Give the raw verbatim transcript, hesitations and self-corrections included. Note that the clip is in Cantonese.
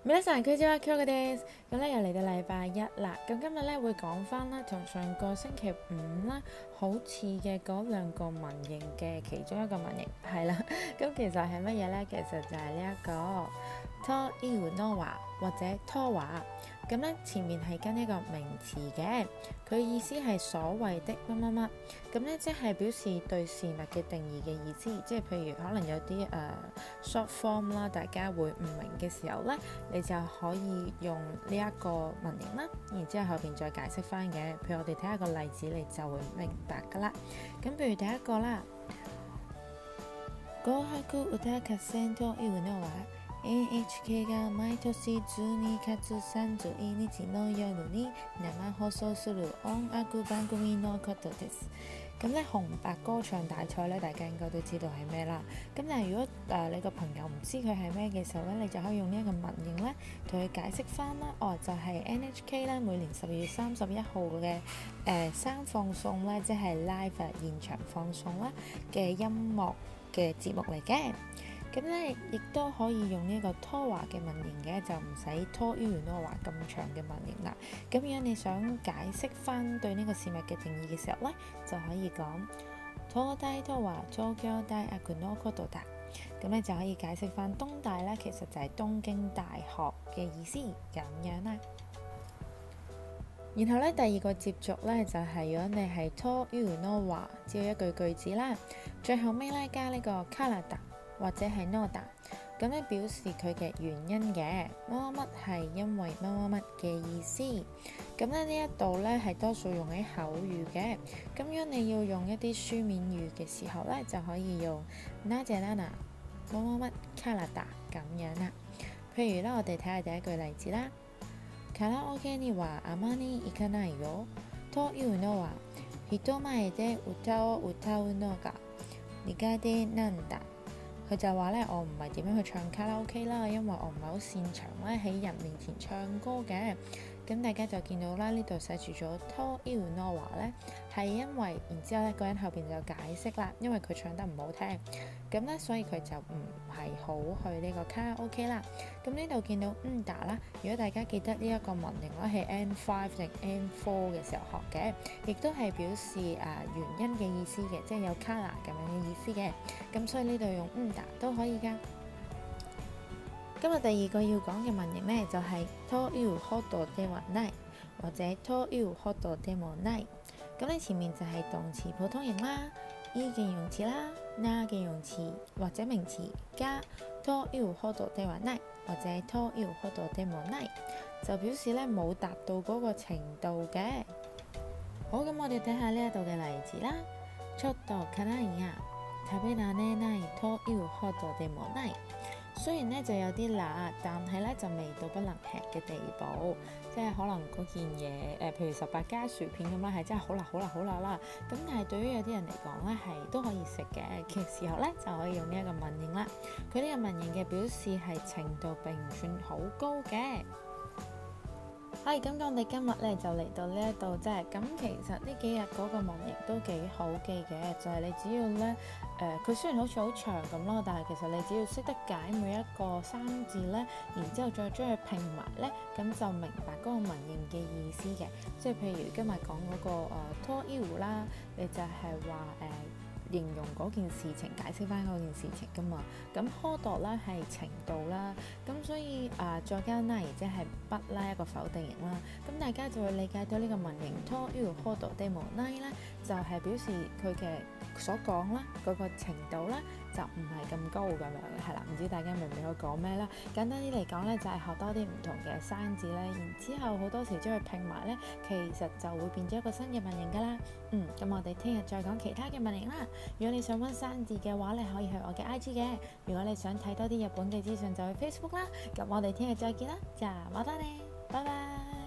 皆さん，佢就係 Q 嘅。咁咧又嚟到禮拜一啦。咁今日咧會講翻啦，同上個星期五啦好似嘅嗰兩個文型嘅其中一個文型係啦。咁其實係乜嘢咧？其實就係呢一個 to iu no wa 或者 to wa。咁咧前面係跟一個名詞嘅，佢意思係所謂的乜乜乜。咁咧即係表示對事物嘅定義嘅意思。即係譬如可能有啲誒、uh, short form 啦，大家會唔明嘅時候咧，你就可以用呢一個文型啦，然之後後邊再解釋翻嘅。譬如我哋睇下個例子，你就會明白噶啦。咁譬如第一個啦，紅白歌合戦というのは エヌエイチケー が毎年じゅうにがつさんじゅういちにちの夜に生放送する音楽番組のことです。咁咧紅白歌唱大賽咧，大家應該都知道係咩啦。咁但係如果誒、呃、你個朋友唔知佢係咩嘅時候咧，你就可以用呢一個文型咧，同佢解釋翻啦。哦，就係、是、N H K 咧每年十二月三十一號嘅誒生放送咧，即係 live 現場放送啦嘅音樂嘅節目嚟嘅。咁咧，亦都可以用呢個 to wa 嘅文型嘅，就唔使 to iu no wa 咁長嘅文型啦。咁如果你想解釋翻對呢個事物嘅定義嘅時候咧，就可以講 東大とは東京大學のことだ。咁咧就可以解釋翻東大咧，其實就係東京大學嘅意思咁樣啦。然後咧，第二個接續咧就係、是、如果你係 to iu no wa，只要一句句子啦，最後尾咧加呢個からだ或者係 no da， 咁咧表示佢嘅原因嘅，乜乜乜係因為乜乜乜嘅意思。咁咧呢一度咧係多數用喺口語嘅，咁如果你要用一啲書面語嘅時候咧，就可以用なぜなら乜乜乜からだ咁樣啦。譬如咧，我哋睇下第一句例子啦。カラオケにはあまり行かないよというのは人前で歌を歌うのが苦手なんだ。佢就話咧，我唔係點樣去唱卡拉 OK 啦，因為我唔係好擅長咧喺人面前唱歌嘅。咁大家就見到啦，呢度寫住咗 to iu no wa 咧，係因為然之後咧，個人後邊就解釋啦，因為佢唱得唔好聽，咁咧所以佢就唔係好去呢個卡拉 OK 啦。咁呢度見到 nda 啦，如果大家記得呢一個文型咧係 N 五 定 N 四嘅時候學嘅，亦都係表示誒、呃、原因嘅意思嘅，即係有 kara 咁樣嘅意思嘅。咁所以呢度用 nda 都可以㗎。今日第二個要講嘅文型呢，就係 to iu hodo de wa nai 或者 to iu hodo de mo nai。咁你前面就係動詞普通型啦，i 嘅形容詞啦，na 嘅形容詞或者名詞加 to iu hodo de wa nai 或者 to iu hodo de mo nai， 就表示咧冇達到嗰個程度嘅。好，咁我哋睇下呢一度嘅例子啦。ちょっと辛いが食べられないというほどでもない。雖然咧就有啲辣，但係咧就未到不能吃嘅地步，即係可能嗰件嘢誒、呃，譬如十八加薯片咁啦，係真係好辣好辣好辣啦。咁但係對於有啲人嚟講咧，係都可以食嘅嘅時候咧，就可以用呢一個文型啦。佢呢個文型嘅表示係程度並唔算好高嘅。係咁，我哋今日咧就嚟到呢一度啫。咁其實呢幾日嗰個文型都幾好記嘅，就係、是、你只要咧誒，佢、呃、雖然好似好長咁咯，但係其實你只要識得解每一個生字咧，然之後再將佢拼埋咧，咁就明白嗰個文型嘅意思嘅。即係譬如今日講嗰個誒 to iu 啦，你就係話誒。形容嗰件事情，解釋翻嗰件事情噶嘛。咁 hodo 啦係程度啦，咁所以啊、呃、再加 nai 即係不啦，一個否定型啦。咁大家就會理解到呢個文型 to iu hodo de mo nai 咧，就係、是、表示佢嘅所講啦，嗰、那個程度啦就唔係咁高咁樣嘅，係啦。唔知大家明唔明我講咩啦？簡單啲嚟講咧，就係、是、學多啲唔同嘅生字咧，然之後好多時將佢拼埋咧，其實就會變咗一個新嘅文型噶啦。嗯，咁我哋聽日再講其他嘅文型啦。如果你想溫生字嘅話，你可以去我嘅 I G 嘅。如果你想睇多啲日本嘅資訊，就去 Facebook 啦。咁我哋聽日再見啦，じゃあまたね，拜拜。